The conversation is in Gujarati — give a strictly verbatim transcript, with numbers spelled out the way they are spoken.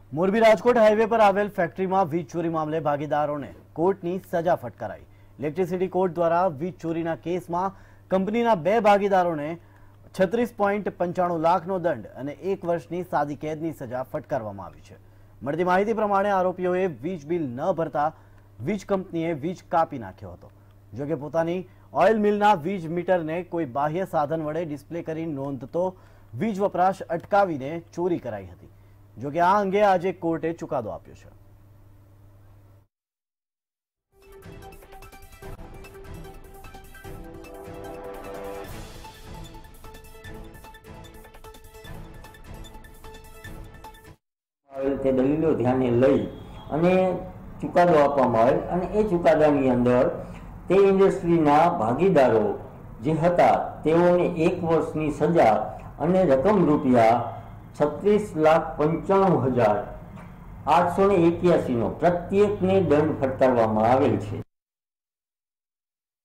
મોરબી રાજકોટ હાઈવે પર આવેલ ફેક્ટરીમાં વીજ ચોરી મામલે ભાગીદારોને કોર્ટની સજા ફટકારાઈ। ઇલેક્ટ્રિસિટી કોર્ટ દ્વારા વીજ ચોરીના કેસમાં કંપનીના બે ભાગીદારોને છત્રીસ પોઈન્ટ પંચાણું લાખનો દંડ અને એક વર્ષની સાદી કેદની સજા ફટકારવામાં આવી છે। મળતી માહિતી પ્રમાણે આરોપીઓએ વીજ બિલ ન ભરતા વીજ કંપનીએ વીજ કાપી નાખ્યો હતો। જો કે પોતાની ઓઇલ મિલના વીજ મીટરને કોઈ બાહ્ય સાધન વડે ડિસ્પ્લે કરી નોંધતો વીજ વપરાશ અટકાવીને ચોરી કરાઈ હતી। જો કે આ અંગે આજે કોર્ટે ચુકાદો આપ્યો છે। તે દલીલો ધ્યાને લઈ અને ચુકાદો આપવામાં આવેલ અને એ ચુકાદાની અંદર તે ઇન્ડસ્ટ્રીના ભાગીદારો જે હતા તેઓને એક વર્ષની સજા અને રકમ રૂપિયા છત્રીસ લાખ પંચાણું હજાર આઠસો ને એક્યાસી નો પ્રત્યેકને દંડ ફટકારવામાં આવેલ છે।